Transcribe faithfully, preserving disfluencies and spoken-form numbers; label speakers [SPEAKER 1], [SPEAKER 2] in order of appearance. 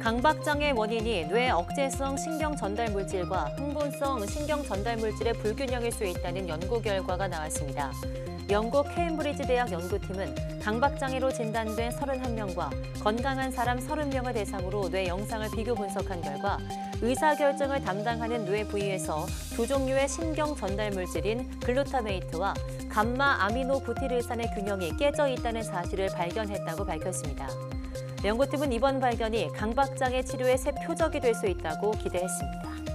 [SPEAKER 1] 강박장애 원인이 뇌 억제성 신경 전달 물질과 흥분성 신경 전달 물질의 불균형일 수 있다는 연구 결과가 나왔습니다. 영국 케임브리지 대학 연구팀은 강박장애로 진단된 서른한 명과 건강한 사람 서른 명을 대상으로 뇌 영상을 비교 분석한 결과 의사결정을 담당하는 뇌 부위에서 두 종류의 신경 전달 물질인 글루타메이트와 감마 아미노 부티르산의 균형이 깨져 있다는 사실을 발견했다고 밝혔습니다. 연구팀은 이번 발견이 강박장애 치료의 새 표적이 될 수 있다고 기대했습니다.